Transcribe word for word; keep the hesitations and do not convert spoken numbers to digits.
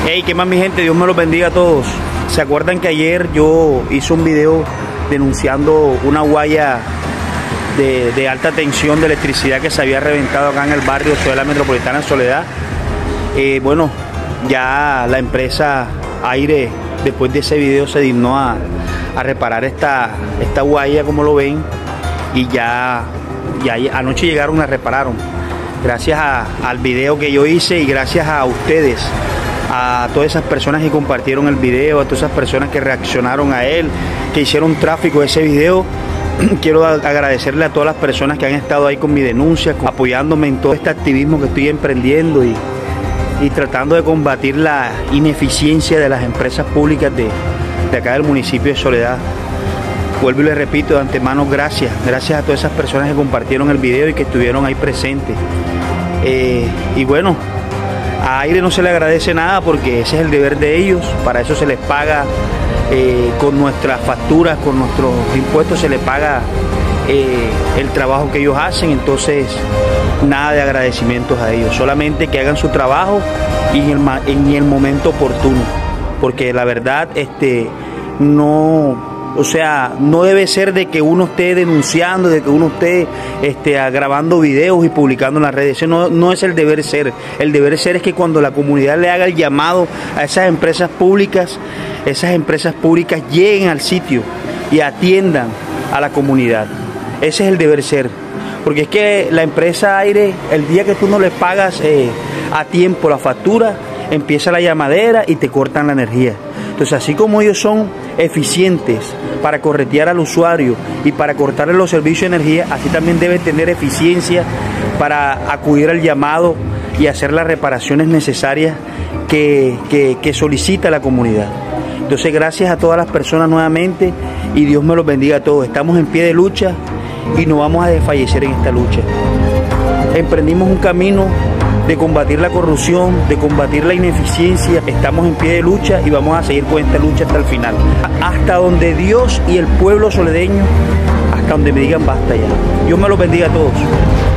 Hey, ¿qué más mi gente? Dios me los bendiga a todos. ¿Se acuerdan que ayer yo hice un video denunciando una guaya de, de alta tensión de electricidad que se había reventado acá en el barrio Ciudad Metropolitana de Soledad? Eh, bueno, ya la empresa Aire, después de ese video, se dignó a, a reparar esta, esta guaya, como lo ven, y ya, ya anoche llegaron, la repararon. Gracias a, al video que yo hice y gracias a ustedes, a todas esas personas que compartieron el video, a todas esas personas que reaccionaron a él, que hicieron tráfico de ese video. Quiero agradecerle a todas las personas que han estado ahí con mi denuncia, apoyándome en todo este activismo que estoy emprendiendo y, y tratando de combatir la ineficiencia de las empresas públicas de, de acá del municipio de Soledad. Vuelvo y les repito de antemano, gracias, gracias a todas esas personas que compartieron el video y que estuvieron ahí presentes. Eh, y bueno, a Aire no se le agradece nada porque ese es el deber de ellos, para eso se les paga eh, con nuestras facturas, con nuestros impuestos se les paga eh, el trabajo que ellos hacen, entonces nada de agradecimientos a ellos, solamente que hagan su trabajo y en el, en el momento oportuno, porque la verdad este no... O sea, no debe ser de que uno esté denunciando, de que uno esté este, grabando videos y publicando en las redes. Eso no, no es el deber ser. El deber ser es que cuando la comunidad le haga el llamado a esas empresas públicas, esas empresas públicas lleguen al sitio y atiendan a la comunidad. Ese es el deber ser. Porque es que la empresa Aire, el día que tú no les pagas eh, a tiempo la factura, empieza la llamadera y te cortan la energía. Entonces, así como ellos son eficientes para corretear al usuario y para cortarle los servicios de energía, así también debe tener eficiencia para acudir al llamado y hacer las reparaciones necesarias que, que, que solicita la comunidad. Entonces, gracias a todas las personas nuevamente y Dios me los bendiga a todos. Estamos en pie de lucha y no vamos a desfallecer en esta lucha. Emprendimos un camino de combatir la corrupción, de combatir la ineficiencia. Estamos en pie de lucha y vamos a seguir con esta lucha hasta el final. Hasta donde Dios y el pueblo soledeño, hasta donde me digan basta ya. Dios me los bendiga a todos.